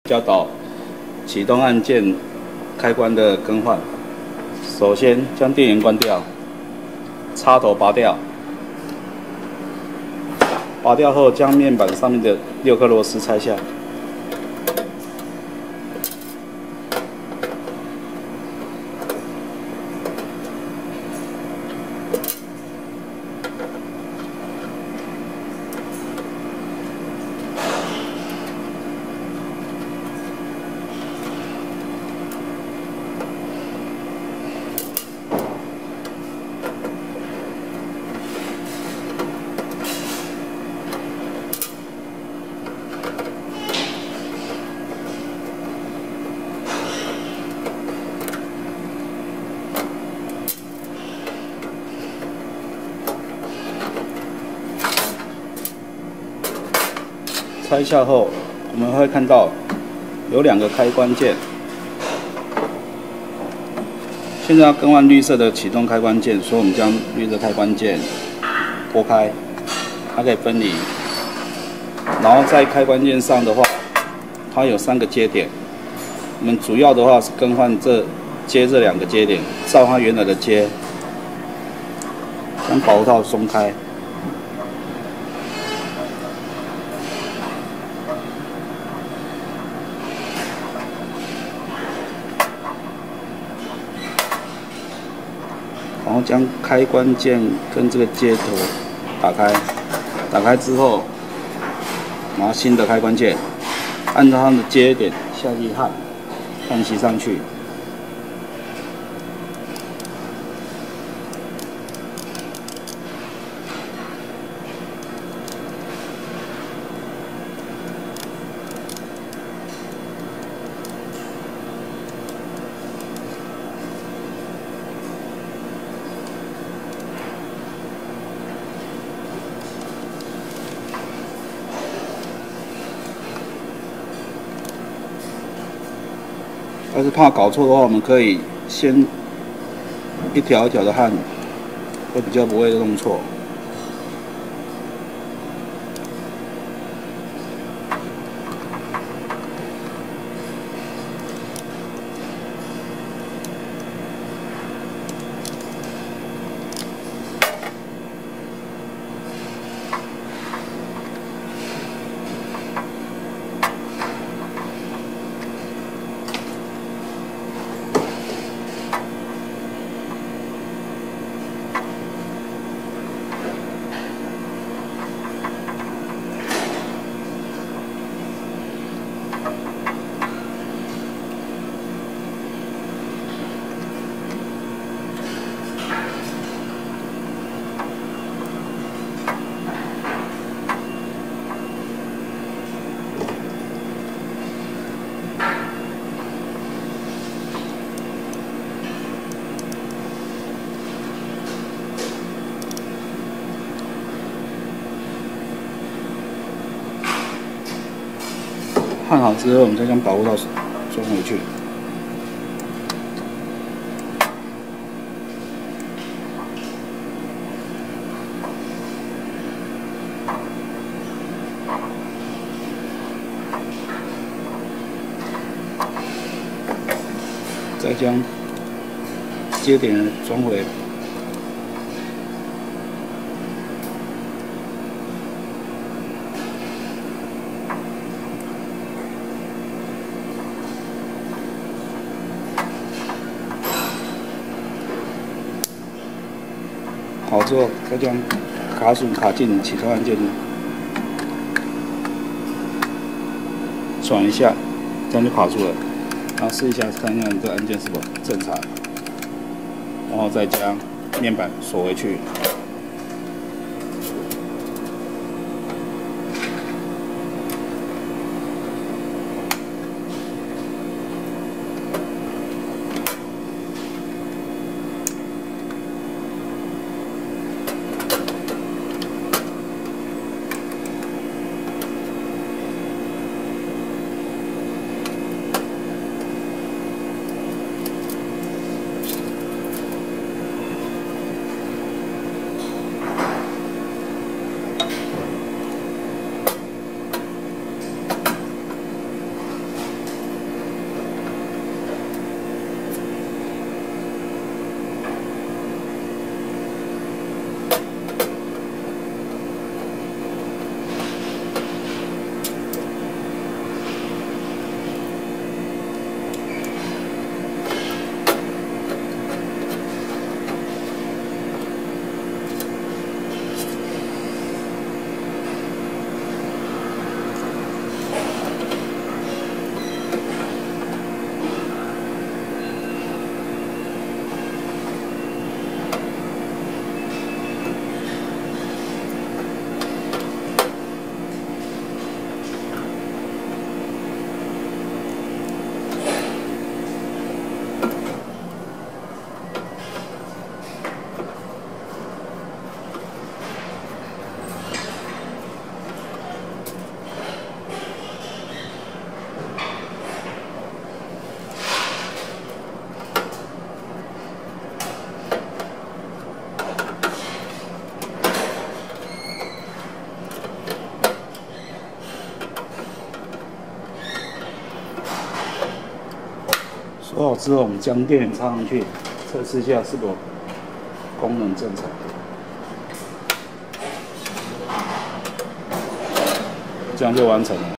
教导启动按键开关的更换。首先将电源关掉，插头拔掉，拔掉后将面板上面的6颗螺丝拆下。 拆下后，我们会看到有2个开关键。现在要更换绿色的启动开关键，所以我们将绿色开关键拨开，它可以分离。然后在开关键上的话，它有3个接点。我们主要的话是更换这2个接点，照它原来的接，将保护套松开。 然后将开关键跟这个接头打开，打开之后，拿新的开关键，按照它的接点下去焊吸上去。要是怕搞错的话，我们可以先一条一条的焊，会比较不会弄错。焊好之后，我们再将保护套装回去。再将接点装回。 好之后，再将卡榫卡进启动按键，转一下，这样就卡住了。然后试一下，看一下这个按键是否正常，然后再将面板锁回去。 做好之后，我们将电源插上去，测试一下是否功能正常。这样就完成了。